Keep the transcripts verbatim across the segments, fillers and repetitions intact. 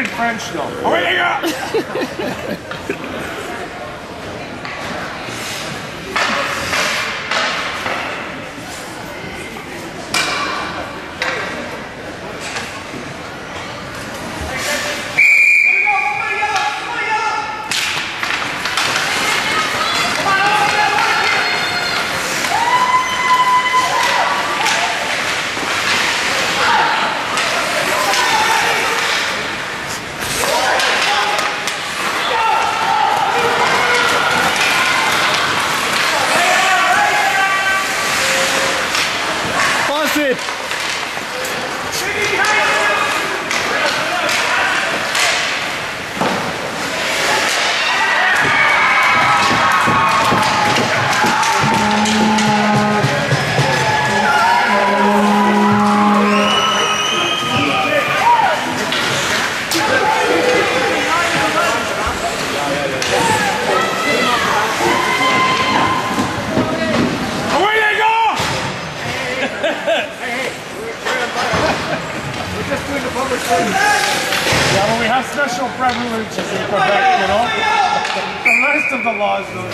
in French though. Oh, wait, yeah. It. Yeah, but we have special privileges in Quebec, you know? The rest of the laws, though.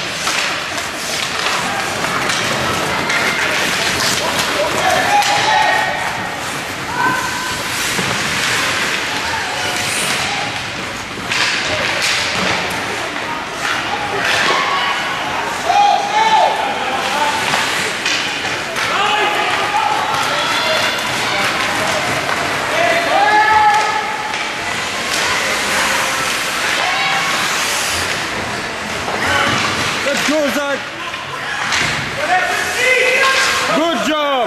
Go, Zach. Good job.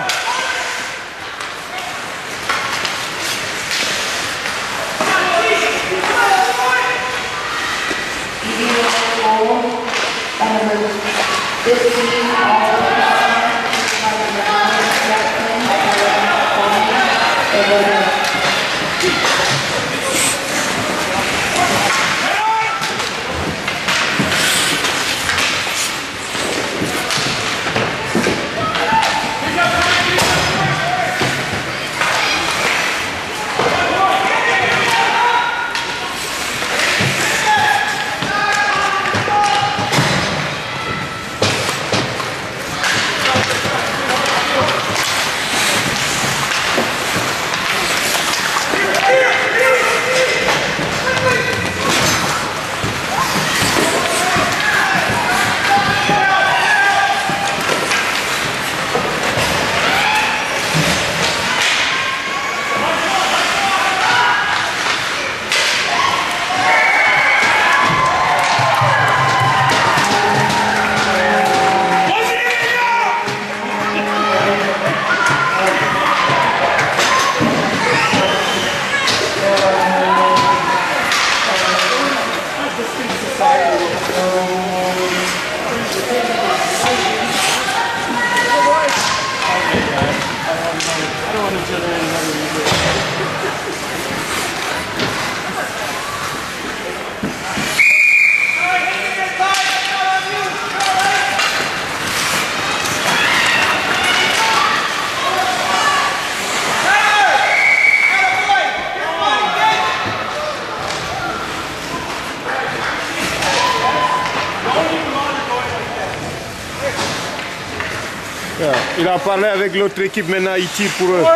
Il a parlé avec l'autre équipe maintenant Haïti pour eux.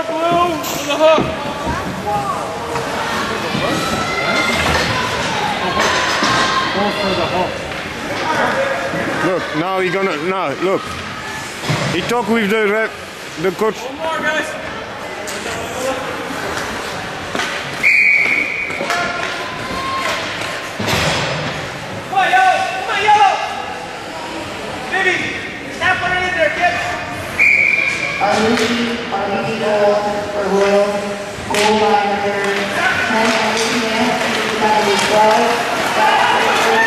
Look, now he gonna now look. He talked with the rep, the coach. One more, guys. Come on, yellow! Come on, yellow! Baby, snap one in there, kids. Arlucci, Arlucci goal for Will, goal line number ten, Arlucci, number twelve, seven,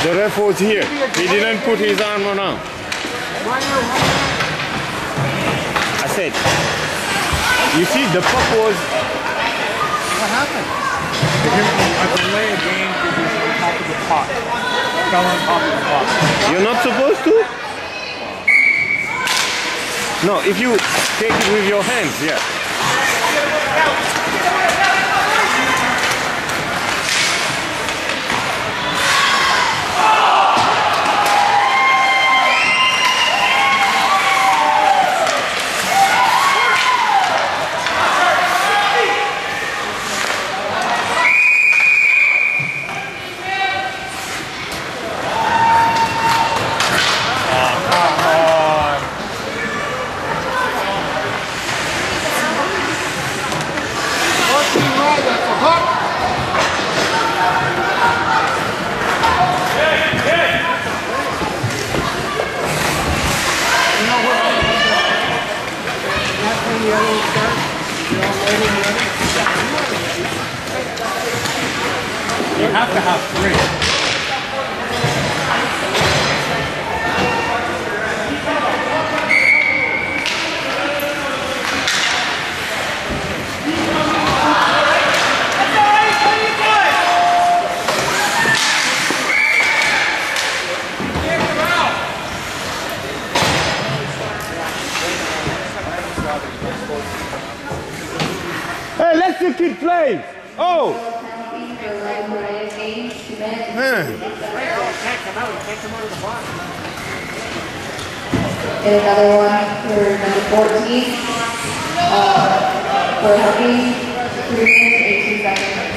The ref was here. He didn't put his arm on arm. I said, you see, the puck was. What happened? A delay of game because he was on top of the puck. Fell on top of the puck. You're not supposed to? No, if you take it with your hands, yeah. You have to have three. Hey, let the kid play. Oh. Man. And another one for number fourteen. Uh, for Huggy, three minutes, eighteen seconds.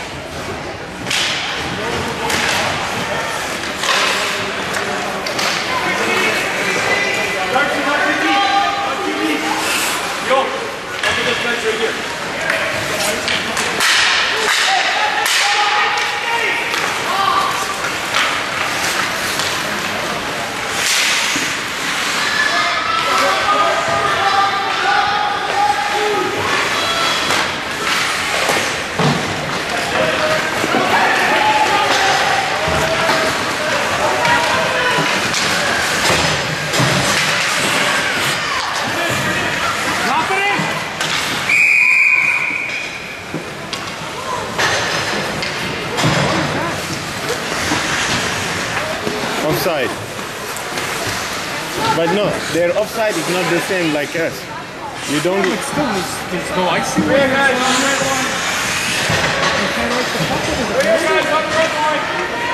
Yo, look at this bench right here. Offside. But no, their offside is not the same like us. You don't. It's still, there's, there's no icing. Here, guys, on the red line. You can't race the puck over the Here, guys, on the red line.